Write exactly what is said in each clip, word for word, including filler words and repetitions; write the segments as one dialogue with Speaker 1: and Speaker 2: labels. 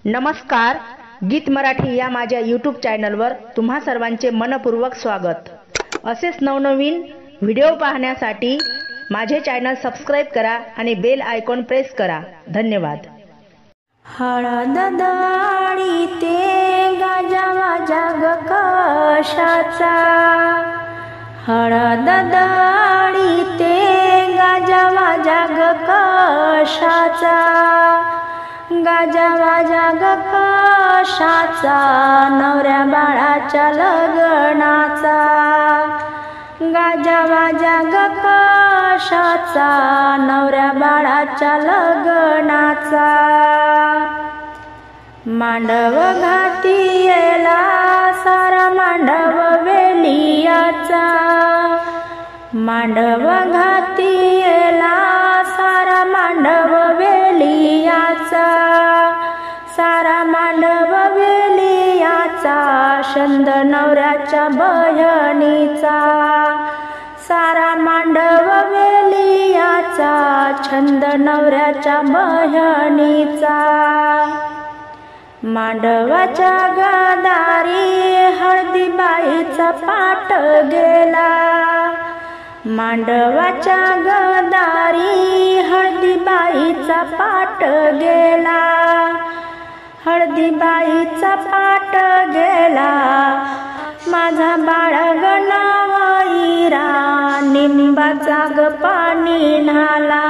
Speaker 1: नमस्कार, गीत मराठी या माझ्या यूट्यूब चॅनलवर तुम्हा सर्वांचे मनपूर्वक स्वागत। असेच नवनवीन व्हिडिओ पाहण्यासाठी माझे चॅनल सबस्क्राइब करा आणि बेल आयकॉन प्रेस करा। धन्यवाद।
Speaker 2: हळद दाढी ते गाजावा जाग कशाचा, हळद दाढी ते गाजावा जाग कशाचा, गाजावा जाग कशाचा, नवऱ्या बाळाच्या लग्नाचा, गाजावा जाग कशाचा, नवऱ्या बाळाच्या लग्नाचा। मांडव घातियेला सारा मांडव वेलियाचा, मांडव घातियेला सारा मांडव वेलियाचा, सारा मांडव वेलियाचा, छंद नवऱ्याच्या बहिणीचा, सारा मांडव वेलियाचा, छंद नवऱ्याच्या बहिणीचा। मांडवाच्या गदारी हळदीबाईचा पाट गेला, मांडवाच्या गदारी हळदीबाईचा पाट गेला, हळदीबाईचा पाट गेला, माझा बाळग नावाईरा निंबाचा ग पाणी न्हाला,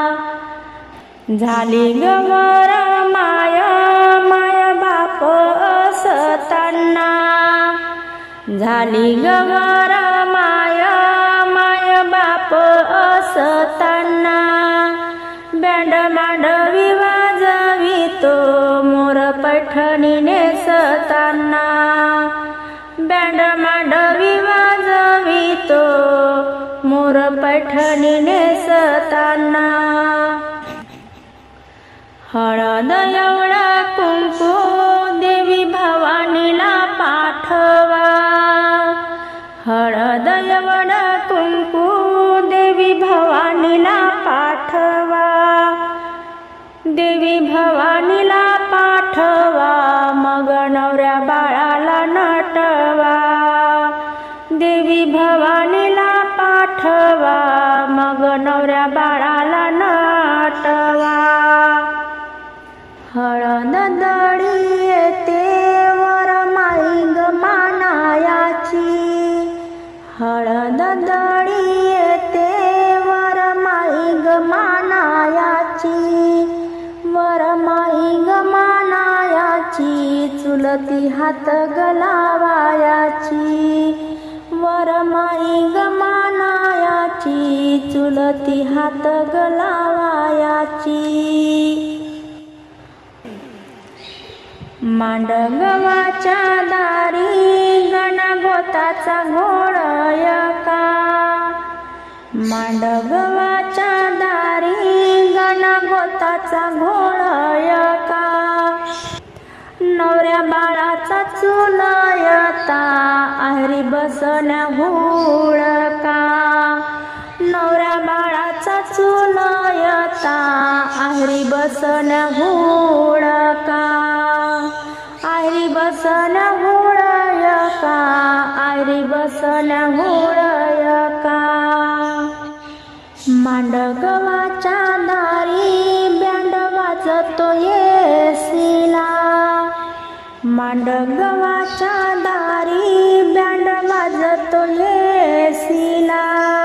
Speaker 2: झाली गवर माय माय बाप असताना, झाली गवर माय माय बाप असताना, बँड मांडवी वाजवितो मोर पैठणी नेसताना, बँड मांडवी वाजवितो मोर पैठणी नेसताना। हळद एवढा कुंकू देवी भवानीला पाठवा, हळद एवढा कुंकू देवी भवानीला पाठवा, देवी भवानीला पाठवा, मग नवऱ्या बाळाला नटवा, देवी भवानीला पाठवा, मग नवऱ्या बाळाला नटवा। हळद दळी येते वर माई ग मानायाची, हळद दळी येते वर माई ग मानायाची, वर माई ग मानायाची, चुलती हात गलावायाची, वर माई ग मानायाची, चुलती हात गलावायाची। मांडगवाच्या दारी गणगोताचा घोडयका, मांडगवाच्या दारी गणगोताचा घोडयका, नवऱ्या बाळाचा चुलयता आहरी बसण्या हुळका, नवऱ्या बाळाचा चुलयता आहरी बसण्या हुळका, आहरी बसण्या हुळका, आहरी बसण्या हुळका। मांडगवाच्या दारी बँड वाजतो येसीला, मांडगवाच्या दारी बँड वाजतो येसीला,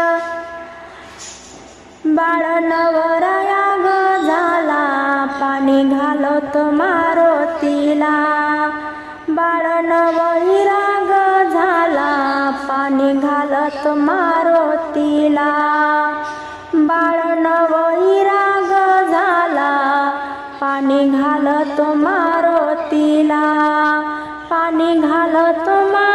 Speaker 2: बाळ नवराया ग झाला पाणी घालत मारुतीला, बाळ नवईरा ग झाला पाणी घालत मारुतीला, बाळ नवईरा ग झाला पाणी घालत मारुतीला, पाणी घालत मारुतीला।